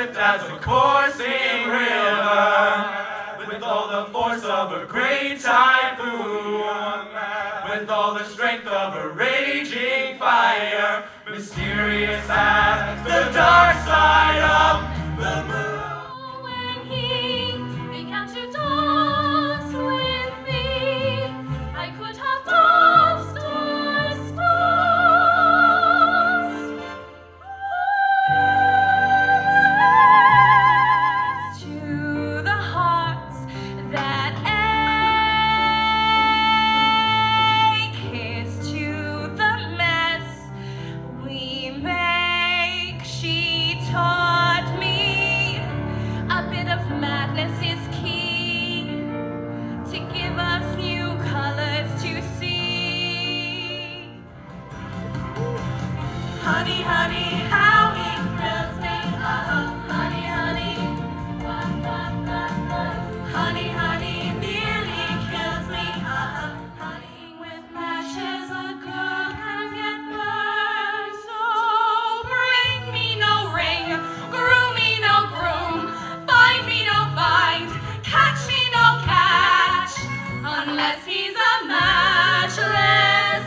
swift as a coursing river, with all the force of a great typhoon, with all the strength of a raging fire, mysterious as the dark side of the moon. When he began to dance with me, I could have danced, danced, danced to the hearts that ache. Here's to the mess we make. She taught me a bit of madness is key to give us new colors to see. Honey, honey, how it thrills me. Honey, honey, honey, honey, nearly kills me. Honey, with matches a girl can get burned. So bring me no ring, groom me no groom, find me no find, catch me no catch, unless he's a matchless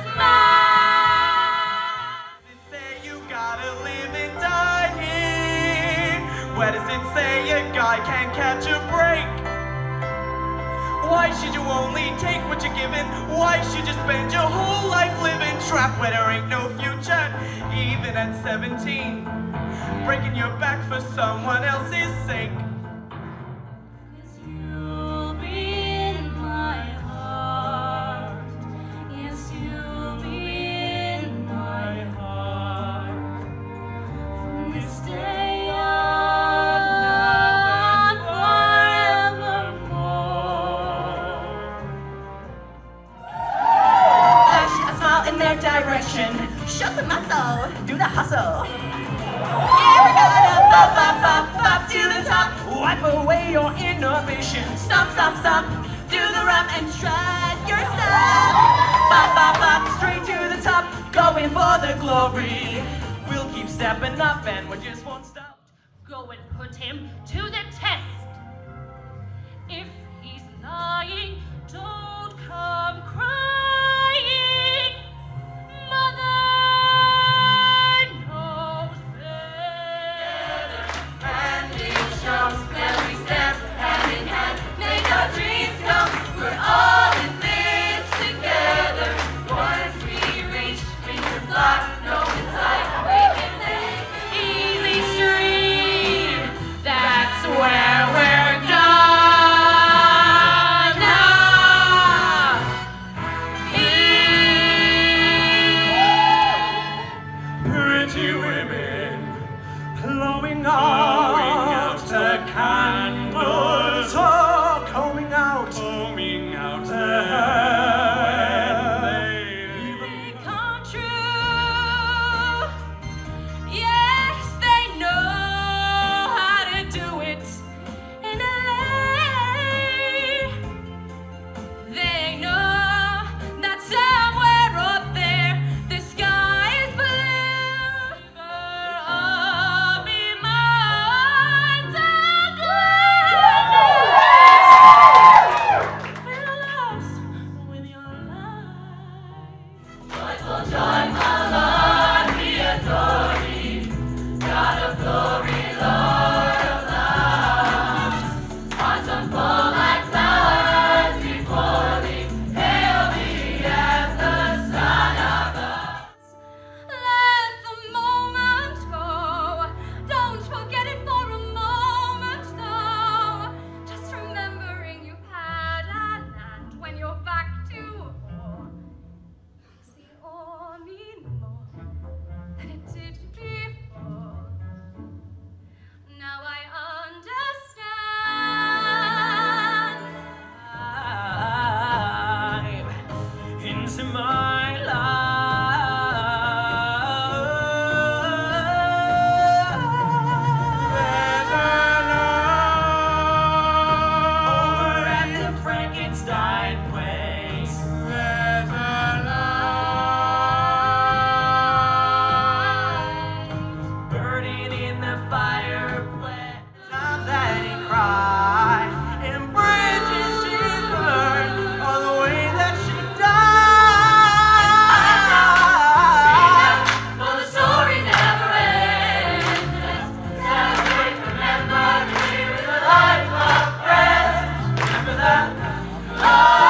match. Say you gotta live and die here? Where does it say a guy can't catch a break? Why should you only take what you're given? Why should you spend your whole life living trapped where there ain't no future? Even at 17, breaking your back for someone else's sake. 'Cause you'll be in my heart. Yes, you'll be in my heart. From this day on, forevermore. Flash a smile in their direction. Show some muscle. Do the hustle. Yeah, we're gonna bop, bop, bop, bop to the top. Wipe away your inhibitions. Stomp, stomp, stomp. Do the rump and shred your step. Bop, bop, bop, straight to the top. Going for the glory. We'll keep stepping up and we just won't stop. Go and put him to the test. If he's lying, don't come crying. Mother knows better. And it shows that we step hand in hand, make our dreams come. We're all in this together. Once we reach block, no inside, we can take easy street. That's where we're gonna be. Pretty women blowing out the candles, oh, combing out They come true. Yes, they know how to do it in LA. They know that somewhere up there the sky is blue. I'll be mine to gladness. Feel lost with your life. Joyful joy, my Lord, we adore thee. God of glory, Lord of love. Hearts unfold like flowers before thee. Hail thee as the Son of God. Let the moment go. Don't forget it for a moment, though. Just remembering you've had a land when you're back to war. See, all mean more than it did before. Now I understand. Into my over at the Frankenstein place. There's a Burning in the fireplace. Oh.